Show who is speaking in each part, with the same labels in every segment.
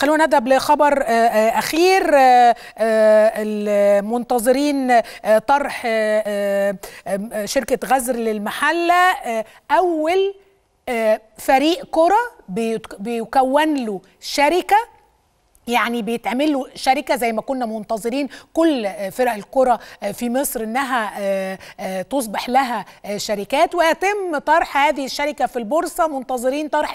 Speaker 1: خلونا نذهب لخبر أخير. المنتظرين طرح شركة غزل للمحلة أول فريق كرة بيكون له شركة، يعني بيتعمل له شركة زي ما كنا منتظرين كل فرق الكرة في مصر انها تصبح لها شركات، ويتم طرح هذه الشركة في البورصة. منتظرين طرح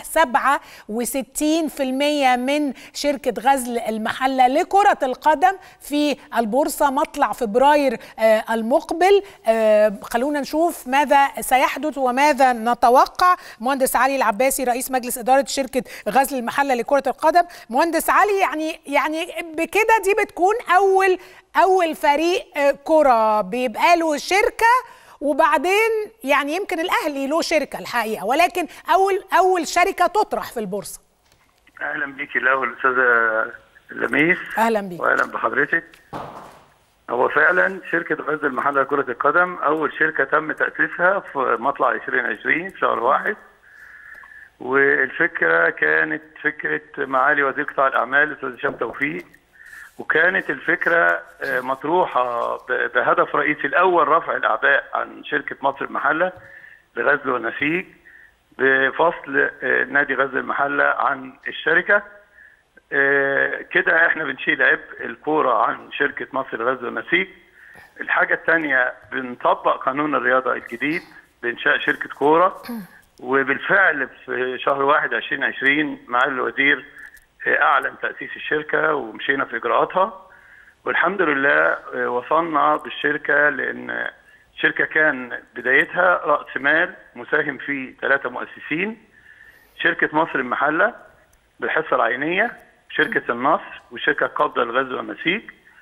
Speaker 1: 67% من شركة غزل المحلة لكرة القدم في البورصة مطلع فبراير المقبل. خلونا نشوف ماذا سيحدث وماذا نتوقع. مهندس علي العباسي رئيس مجلس إدارة شركة غزل المحلة لكرة القدم. مهندس علي، يعني بكده دي بتكون اول فريق كرة بيبقى له شركة، وبعدين يعني يمكن الاهلي له شركة الحقيقة، ولكن اول شركة تطرح في البورصة.
Speaker 2: اهلا بيكي الاول استاذة لميس.
Speaker 1: اهلا بيك.
Speaker 2: واهلا بحضرتك. هو فعلا شركة غزل المحلة لكرة القدم اول شركة تم تأسيسها في مطلع 2020 في شهر 1، والفكرة كانت فكرة معالي وزير قطاع الأعمال الأستاذ هشام توفيق، وكانت الفكرة مطروحة بهدف رئيسي الأول رفع الأعباء عن شركة مصر المحلة لغزل والنسيج بفصل نادي غزل المحلة عن الشركة. كده احنا بنشيل عبء الكورة عن شركة مصر لغزل والنسيج. الحاجة الثانية بنطبق قانون الرياضة الجديد بإنشاء شركة كورة، وبالفعل في شهر 1 2020 معالي الوزير اعلن تاسيس الشركه ومشينا في اجراءاتها، والحمد لله وصلنا بالشركه، لان الشركه كان بدايتها راس مال مساهم فيه 3 مؤسسين: شركه مصر المحله بالحصه العينيه، شركه النصر، وشركه قابضه للغزل والنسيج،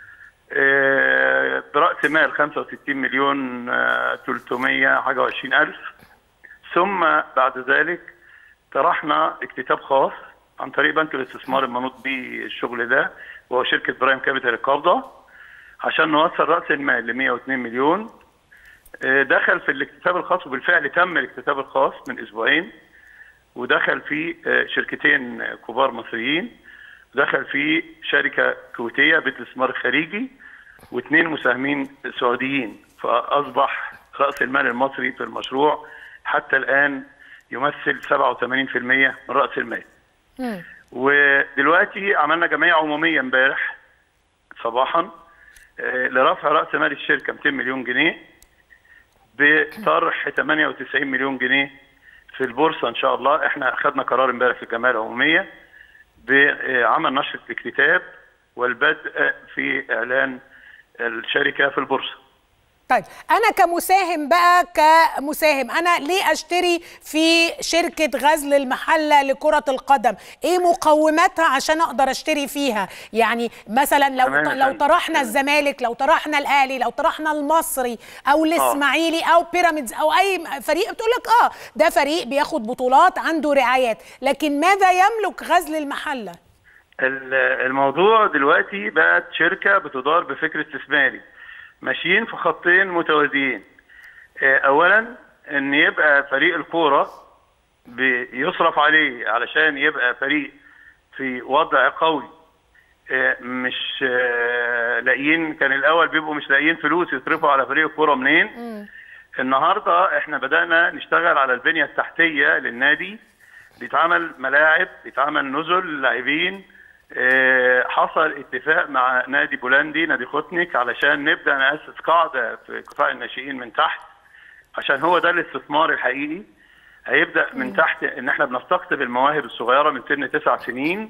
Speaker 2: براس مال 65 مليون 320 ألف. ثم بعد ذلك طرحنا اكتتاب خاص عن طريق بنك الاستثمار المنوط به الشغل ده، وهو شركه برايم كابيتال القابضه، عشان نوصل راس المال ل 102 مليون. دخل في الاكتتاب الخاص، وبالفعل تم الاكتتاب الخاص من اسبوعين، ودخل فيه شركتين كبار مصريين، دخل فيه شركه كويتيه بالاستثمار الخارجي، و2 مساهمين سعوديين، فاصبح راس المال المصري في المشروع حتى الآن يمثل 87% من رأس المال. ودلوقتي عملنا جمعية عمومية امبارح صباحا لرفع رأس مال الشركة 200 مليون جنيه بطرح 98 مليون جنيه في البورصة إن شاء الله. احنا أخذنا قرار امبارح في الجمعية العمومية بعمل نشرة الكتاب والبدء في إعلان الشركة في البورصة.
Speaker 1: طيب أنا كمساهم بقى، أنا ليه أشتري في شركة غزل المحلة لكرة القدم؟ إيه مقوماتها عشان أقدر أشتري فيها؟ يعني مثلا لو طرحنا الزمالك، لو طرحنا الأهلي، لو طرحنا المصري أو الإسماعيلي أو بيراميدز أو أي فريق، بتقول لك ده فريق بياخد بطولات عنده رعايات، لكن ماذا يملك غزل المحلة؟
Speaker 2: الموضوع دلوقتي بقت شركة بتدار بفكر استثماري، ماشيين في خطين متوازيين. اولا ان يبقى فريق الكوره بيصرف عليه علشان يبقى فريق في وضع قوي، مش لاقيين، كان الاول بيبقوا مش لاقيين فلوس يصرفوا على فريق الكوره منين. النهارده احنا بدانا نشتغل على البنيه التحتيه للنادي، بيتعمل ملاعب، بيتعمل نزل لاعبين. حصل اتفاق مع نادي بولندي، نادي خوتنيك، علشان نبدا ناسس قاعده في قطاع الناشئين من تحت، عشان هو ده الاستثمار الحقيقي. هيبدا من تحت، ان احنا بنستقطب المواهب الصغيره من سن 9 سنين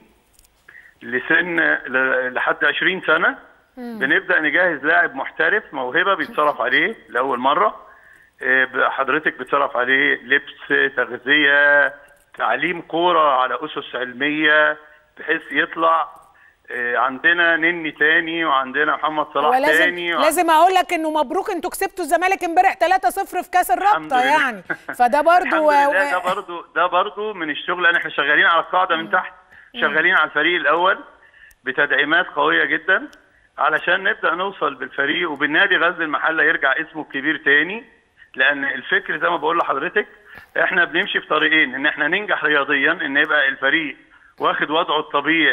Speaker 2: لحد 20 سنه. بنبدا نجهز لاعب محترف موهبه بيتصرف عليه لاول مره. حضرتك بتصرف عليه لبس، تغذيه، تعليم كوره على اسس علميه، بحيث يطلع عندنا نني تاني، وعندنا محمد صلاح تاني.
Speaker 1: لازم اقول لك انه مبروك، انتوا كسبتوا الزمالك امبارح 3-0 في كاس الرابطه يعني، فده برضو
Speaker 2: ده برضو من الشغل. احنا شغالين على القاعده من تحت، شغالين على الفريق الاول بتدعيمات قويه جدا، علشان نبدا نوصل بالفريق وبالنادي غزل المحله يرجع اسمه الكبير تاني. لان الفكر زي ما بقول لحضرتك، احنا بنمشي في طريقين: ان احنا ننجح رياضيا، ان يبقى الفريق واخد وضعه الطبيعي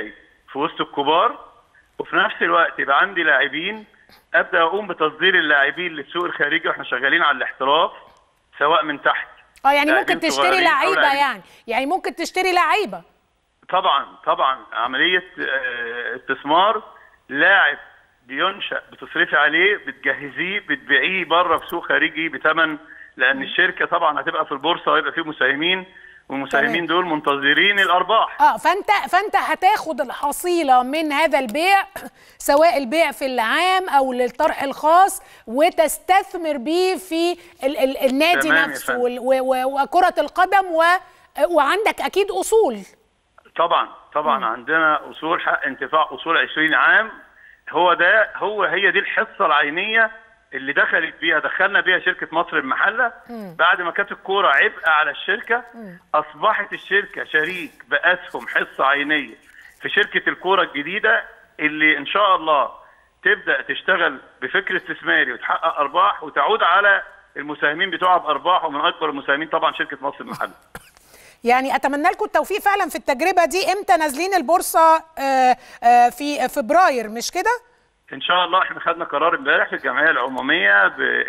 Speaker 2: في وسط الكبار، وفي نفس الوقت يبقى عندي لاعبين ابدا اقوم بتصدير اللاعبين للسوق الخارجي، واحنا شغالين على الاحتراف سواء من تحت.
Speaker 1: يعني ممكن تشتري لعيبه، يعني ممكن تشتري لعيبه.
Speaker 2: طبعا عمليه استثمار. لاعب بينشأ بتصرفي عليه، بتجهزيه، بتبيعيه بره في سوق خارجي بثمن، لان الشركه طبعا هتبقى في البورصه ويبقى فيه مساهمين، والمساهمين دول منتظرين الارباح.
Speaker 1: فانت هتاخد الحصيله من هذا البيع، سواء البيع في العام او للطرح الخاص، وتستثمر بيه في النادي نفسه وكره القدم، وعندك اكيد اصول.
Speaker 2: طبعا عندنا اصول، حق انتفاع اصول 20 عام. هي دي الحصه العينيه اللي دخلنا بيها شركه مصر المحله. بعد ما كانت الكوره عبء على الشركه، اصبحت الشركه شريك باسهم حصه عينيه في شركه الكوره الجديده، اللي ان شاء الله تبدا تشتغل بفكر استثماري وتحقق ارباح وتعود على المساهمين بتوعها بارباح، ومن اكبر المساهمين طبعا شركه مصر المحله.
Speaker 1: يعني اتمنى لكم التوفيق فعلا في التجربه دي. امتى نازلين البورصه؟ في فبراير مش كده؟
Speaker 2: ان شاء الله. احنا خدنا قرار امبارح في الجمعيه العموميه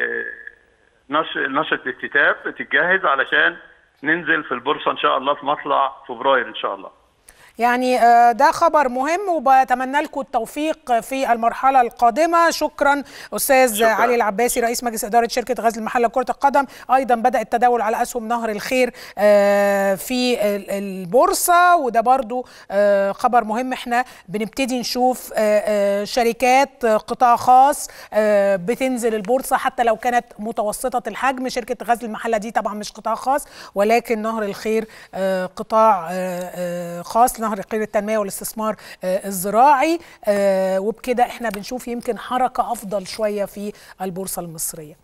Speaker 2: بنشر الاكتتاب، بتتجهز علشان ننزل في البورصه ان شاء الله في مطلع فبراير ان شاء الله.
Speaker 1: يعني ده خبر مهم، وبتمنى لكم التوفيق في المرحله القادمه. شكرا استاذ علي العباسي، رئيس مجلس اداره شركه غزل المحله لكره القدم. ايضا بدا التداول على اسهم نهر الخير في البورصه، وده برضو خبر مهم. احنا بنبتدي نشوف شركات قطاع خاص بتنزل البورصه حتى لو كانت متوسطه الحجم. شركه غزل المحله دي طبعا مش قطاع خاص، ولكن نهر الخير قطاع خاص، نهر الخير التنمية والاستثمار الزراعي. وبكده احنا بنشوف يمكن حركة أفضل شوية في البورصة المصرية.